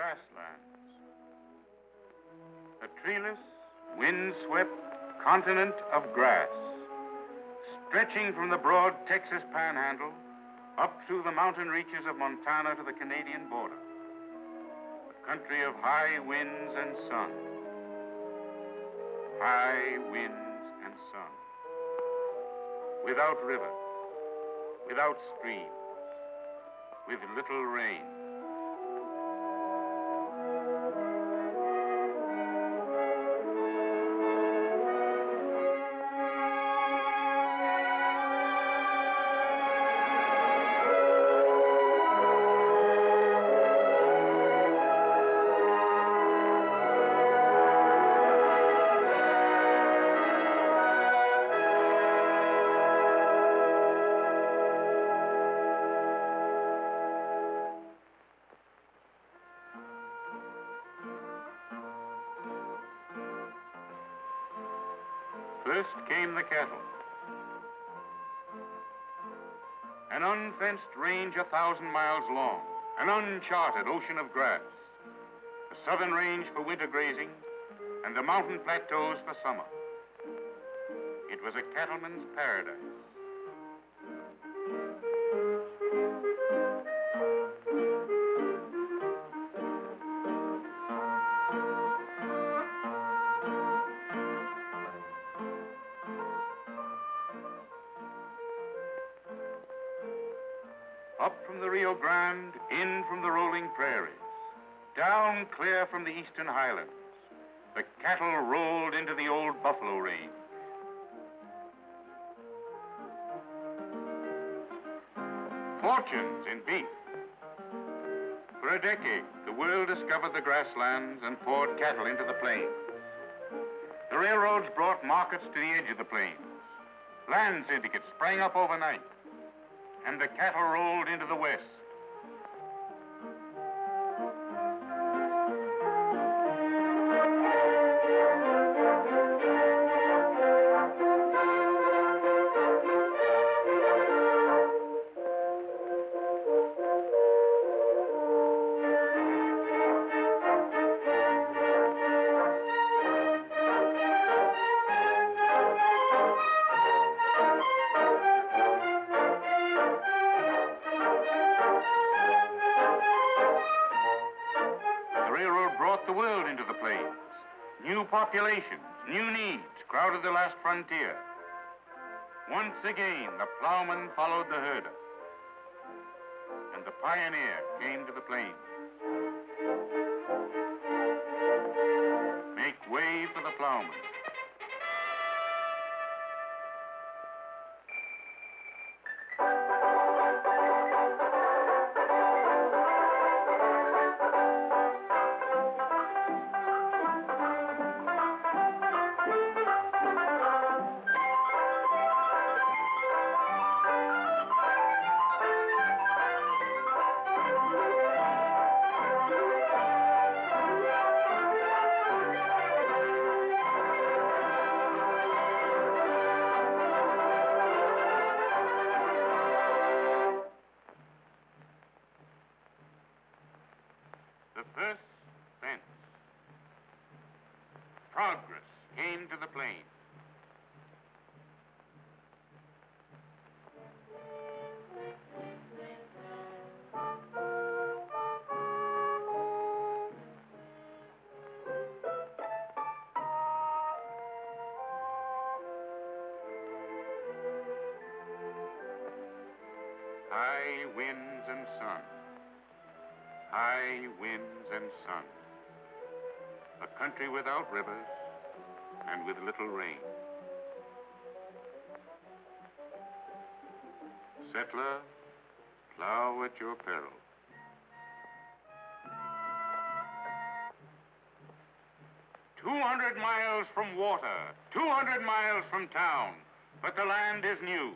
grasslands. A treeless, wind-swept continent of grass, stretching from the broad Texas panhandle up through the mountain reaches of Montana to the Canadian border. A country of high winds and sun. High winds and sun. Without river, without stream, with little rain. First came the cattle. An unfenced range 1,000 miles long, an uncharted ocean of grass, the southern range for winter grazing, and the mountain plateaus for summer. It was a cattleman's paradise. Up from the Rio Grande, in from the rolling prairies, down clear from the eastern highlands, the cattle rolled into the old buffalo range. Fortunes in beef. For a decade, the world discovered the grasslands and poured cattle into the plains. The railroads brought markets to the edge of the plains. Land syndicates sprang up overnight, and the cattle rolled into the west. The world into the plains. New populations, new needs crowded the last frontier. Once again, the plowman followed the herder, and the pioneer came to the plains. Make way for the plowman. The first fence. Progress came to the plains. High winds and sun. High winds and sun. A country without rivers and with little rain. Settler, plow at your peril. "200 miles from water, 200 miles from town, but the land is new."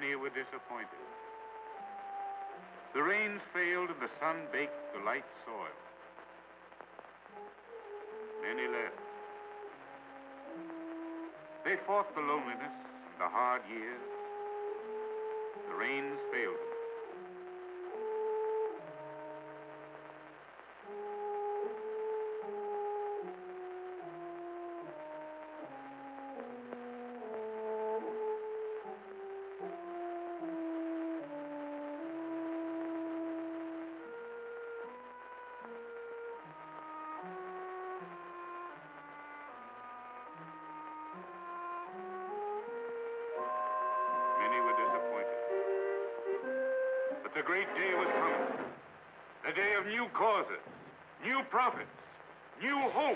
Many were disappointed. The rains failed and the sun baked the light soil. Many left. They fought the loneliness and the hard years. The rains failed them. Many were disappointed. But the great day was coming. The day of new causes, new profits, new hope.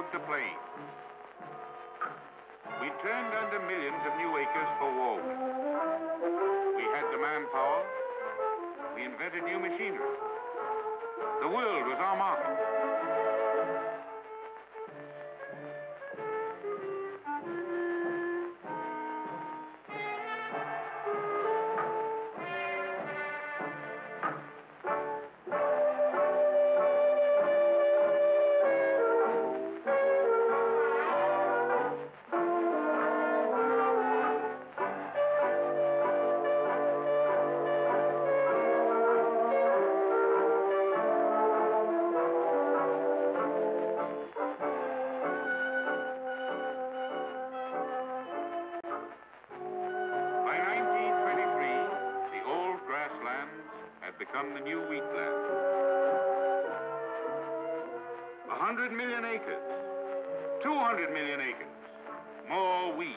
plowed the plains. We turned under millions of new acres for warwood. We had the manpower. We invented new machinery. The world was our market. By 1923, the old grasslands had become the new wheatland. 100 million acres, 200 million acres, more wheat.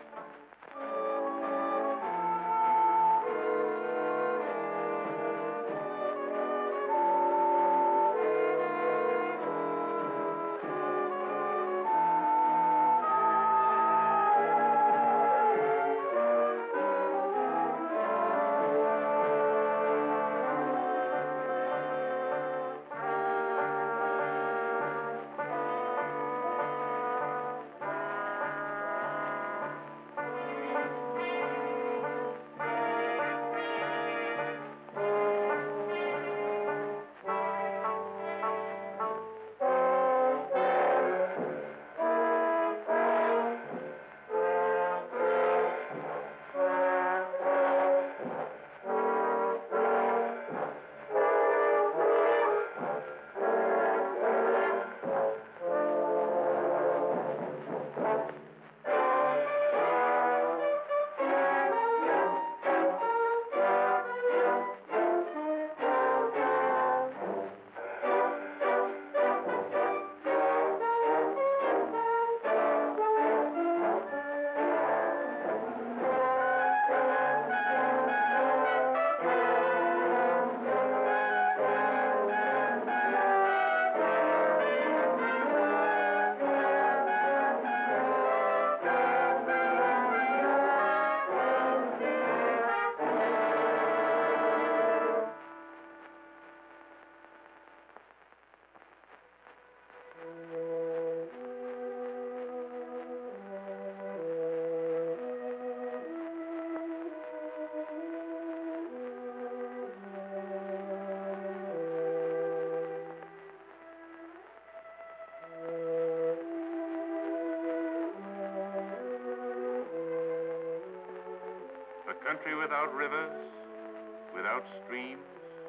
A country without rivers, without streams,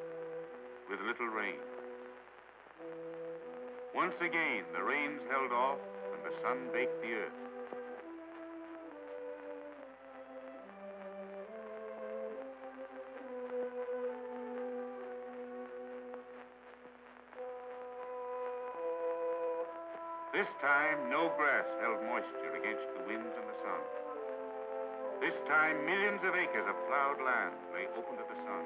with little rain. Once again, the rains held off and the sun baked the earth. This time, no grass held moisture against the winds and the sun. This time, millions of acres of plowed land lay open to the sun.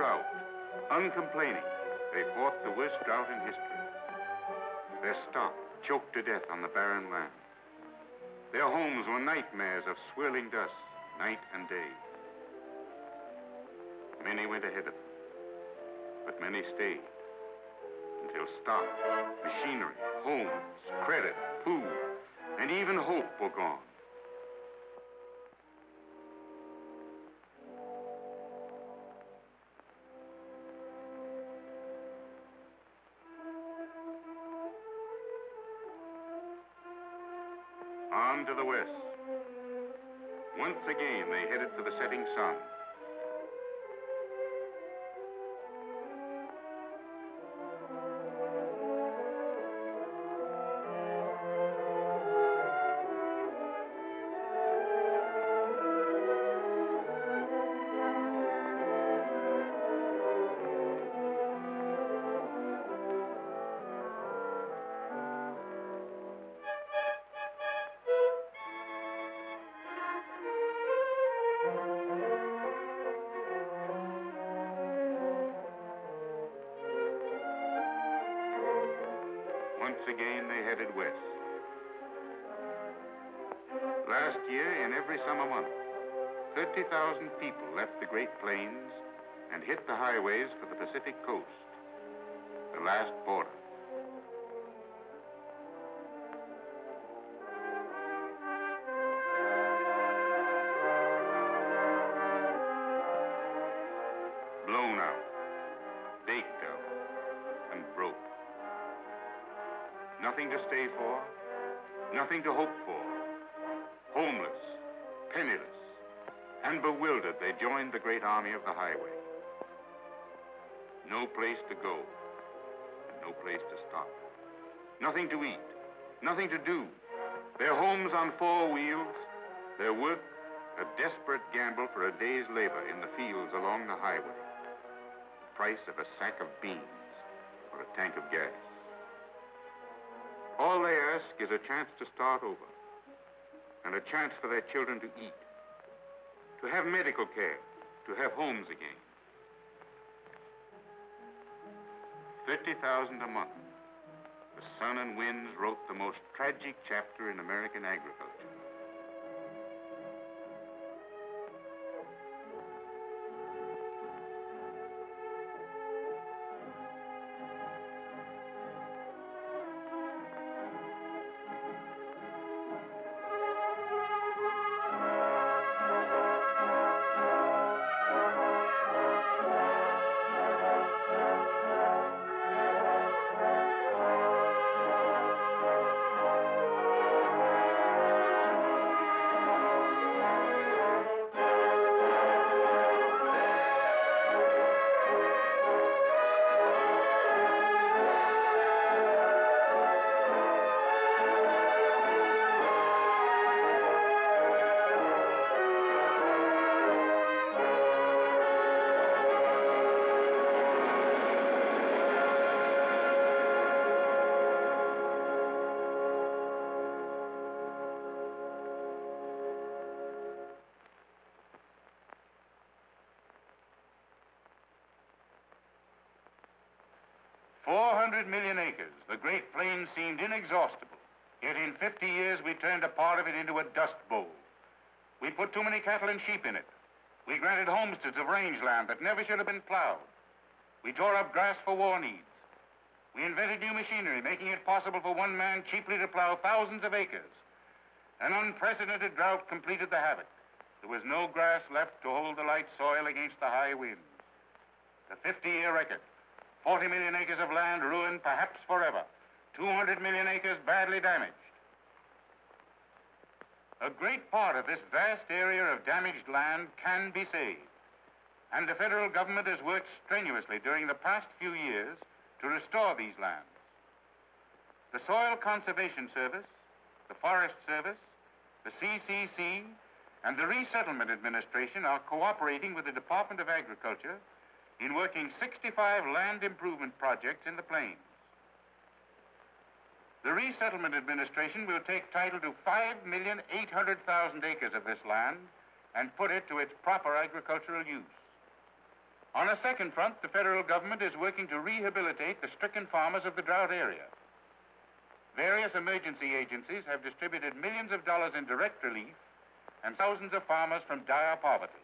out, uncomplaining, they fought the worst drought in history. Their stock choked to death on the barren land. Their homes were nightmares of swirling dust, night and day. Many went ahead of them, but many stayed until stock, machinery, homes, credit, food, and even hope were gone. On to the west. Once again, they headed for the setting sun. Once again, they headed west. Last year, in every summer month, 30,000 people left the Great Plains and hit the highways for the Pacific coast, the last border. Blown out, baked out, and broke. Nothing to stay for, nothing to hope for. Homeless, penniless, and bewildered, they joined the great army of the highway. No place to go, and no place to stop. Nothing to eat, nothing to do. Their homes on four wheels, their work a desperate gamble for a day's labor in the fields along the highway. The price of a sack of beans or a tank of gas. All they ask is a chance to start over, and a chance for their children to eat, to have medical care, to have homes again. 50,000 a month. The sun and winds wrote the most tragic chapter in American agriculture. $400 million acres. The Great Plains seemed inexhaustible. Yet in 50 years, we turned a part of it into a dust bowl. We put too many cattle and sheep in it. We granted homesteads of rangeland that never should have been plowed. We tore up grass for war needs. We invented new machinery, making it possible for one man cheaply to plow thousands of acres. An unprecedented drought completed the havoc. There was no grass left to hold the light soil against the high winds. The 50-year record. 40 million acres of land ruined, perhaps forever. 200 million acres badly damaged. A great part of this vast area of damaged land can be saved. And the federal government has worked strenuously during the past few years to restore these lands. The Soil Conservation Service, the Forest Service, the CCC, and the Resettlement Administration are cooperating with the Department of Agriculture in working 65 land improvement projects in the plains. The Resettlement Administration will take title to 5,800,000 acres of this land and put it to its proper agricultural use. On a second front, the federal government is working to rehabilitate the stricken farmers of the drought area. Various emergency agencies have distributed millions of dollars in direct relief and thousands of farmers from dire poverty.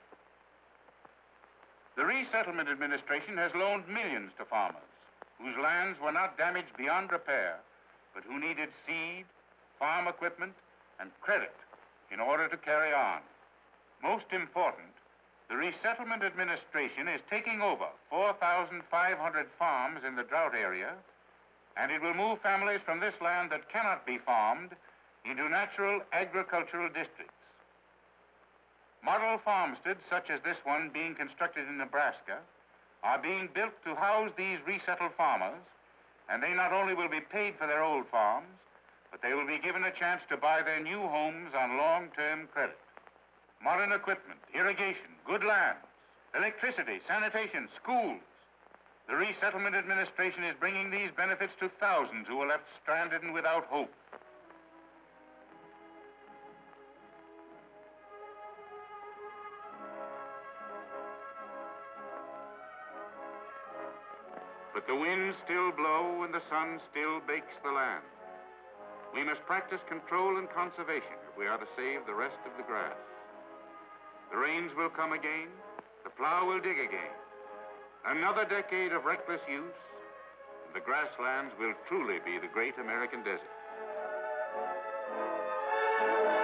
The Resettlement Administration has loaned millions to farmers whose lands were not damaged beyond repair, but who needed seed, farm equipment, and credit in order to carry on. Most important, the Resettlement Administration is taking over 4,500 farms in the drought area, and it will move families from this land that cannot be farmed into natural agricultural districts. Model farmsteads such as this one being constructed in Nebraska are being built to house these resettled farmers, and they not only will be paid for their old farms, but they will be given a chance to buy their new homes on long-term credit. Modern equipment, irrigation, good lands, electricity, sanitation, schools. The Resettlement Administration is bringing these benefits to thousands who were left stranded and without hope. But the winds still blow and the sun still bakes the land. We must practice control and conservation if we are to save the rest of the grass. The rains will come again, the plow will dig again. Another decade of reckless use, and the grasslands will truly be the great American desert.